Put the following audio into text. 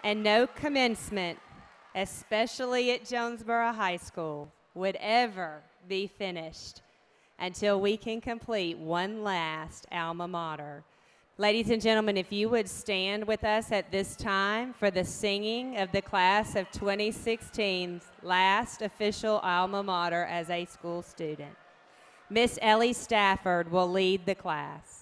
And no commencement, especially at Jonesboro High School, would ever be finished until we can complete one last alma mater. Ladies and gentlemen, if you would stand with us at this time for the singing of the class of 2016's last official alma mater as a school student. Miss Ellie Stafford will lead the class.